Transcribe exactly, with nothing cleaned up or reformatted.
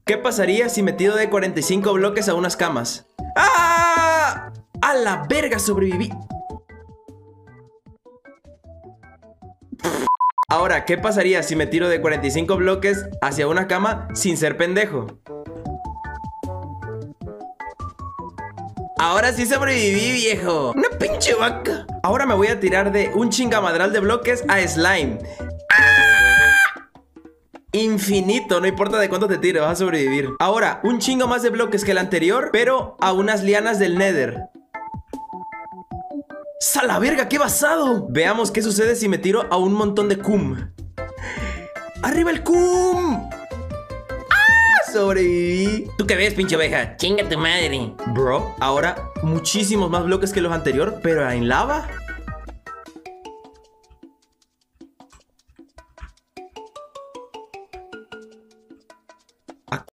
¿Qué pasaría si me tiro de cuarenta y cinco bloques a unas camas? ¡Ah! ¡A la verga! Sobreviví. Ahora, ¿qué pasaría si me tiro de cuarenta y cinco bloques hacia una cama sin ser pendejo? Ahora sí sobreviví, viejo. Una pinche vaca. Ahora me voy a tirar de un chingamadral de bloques a slime. ¡Ah! Infinito, no importa de cuánto te tires, vas a sobrevivir. Ahora, un chingo más de bloques que el anterior, pero a unas lianas del Nether. ¡Sala verga! ¡Qué basado! Veamos qué sucede si me tiro a un montón de cum. ¡Arriba el cum! ¡Ah! Sobreviví. ¿Tú qué ves, pinche oveja? Chinga tu madre. Bro, ahora muchísimos más bloques que los anteriores, pero en lava.